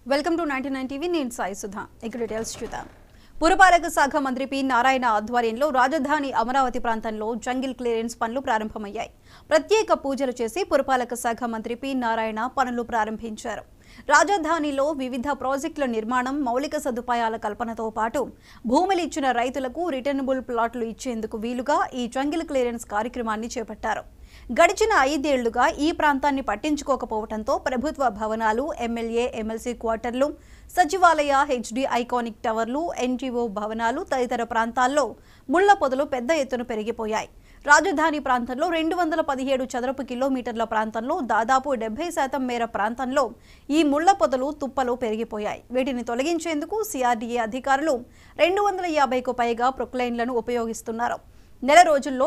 Welcome to 99 TV నేను సాయి సుధా ఇక details చూద్దాం. పురపాలక శాఖ మంత్రి పి నారాయణ ఆధ్వర్యంలో రాజధాని అమరావతి ప్రాంతంలో జంగిల్ క్లియరెన్స్ పనులు ప్రారంభమయ్యాయి. ప్రత్యేక పూజలు చేసి పురపాలక శాఖ మంత్రి పి నారాయణ పనులు ప్రారంభించారు. రాజధానిలో వివిధ ప్రాజెక్టుల నిర్మాణం, మౌలిక సదుపాయాల కల్పనతో పాటు భూములు ఇచ్చిన రైతులకు రిటర్నబుల్ ప్లాట్లు ఇచ్చేందుకు వీలుగా ఈ జంగిల్ క్లియరెన్స్ కార్యక్రమాన్ని చేపట్టారు. గడిచిన 5 ఏళ్లుగా ఈ ప్రాంతాన్ని పట్టించుకోకపోవడంతో ప్రభుత్వ భవనాలు, ఎమ్మెల్యే, ఎమ్మెల్సీ క్వార్టర్లు, సచివాలయ, హెచ్డి ఐకానిక్ టవర్లు, ఎన్జీఓ భవనాలు తదితర ప్రాంతాల్లో ముళ్ల పొదలు పెద్ద ఎత్తున పెరిగిపోయాయి. రాజధాని ప్రాంతంలో 217 చదరపు కిలోమీటర్ల ప్రాంతంలో దాదాపు 70% మేర ప్రాంతంలో ఈ ముళ్ల పొదలు, తుప్పలు పెరిగిపోయాయి. వీటిని తొలగించేందుకు సిఆర్డీఏ అధికారులు 250కు పైగా ప్రొక్లైన్లను ఉపయోగిస్తున్నారు. నెల రోజుల్లో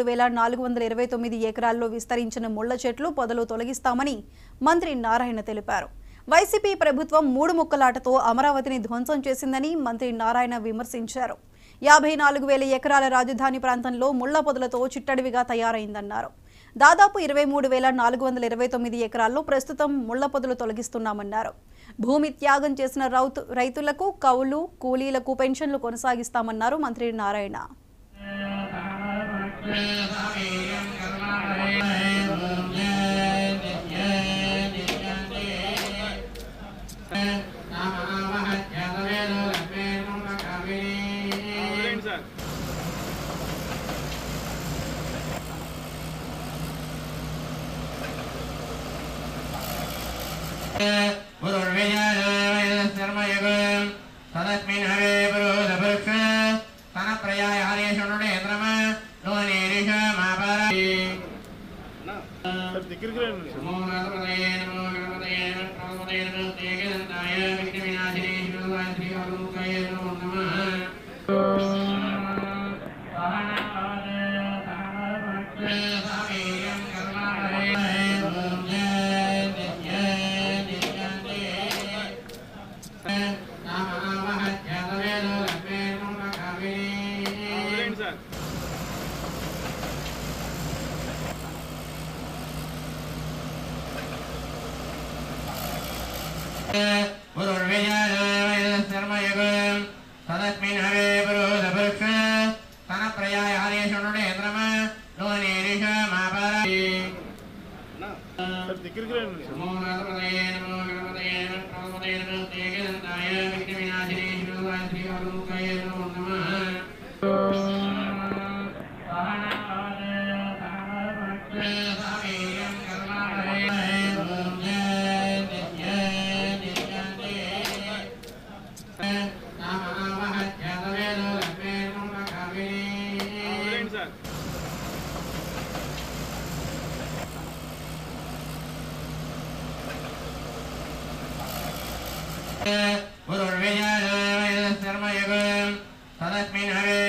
23,429 ఎకరాల్లో విస్తరించిన ముళ్ల చెట్లు, పొదలు తొలగిస్తామని మంత్రి నారాయణ తెలిపారు. వైసీపీ ప్రభుత్వం 3 ముక్కలాటతో అమరావతిని ధ్వంసం చేసిందని మంత్రి నారాయణ విమర్శించారు. 54,000 ఎకరాల రాజధాని ప్రాంతంలో ముళ్ల పొదలతో చిట్టడివిగా తయారైందన్నారు. దాదాపు 23,429 ఎకరాల్లో ప్రస్తుతం ముళ్ల పొదలు తొలగిస్తున్నామన్నారు. భూమి త్యాగం చేసిన రైతులకు, కౌలు, కూలీలకు పెన్షన్లు కొనసాగిస్తామన్నారు మంత్రి Narayana. Guru Vijaya Sarma Yagam Sadat Min Hare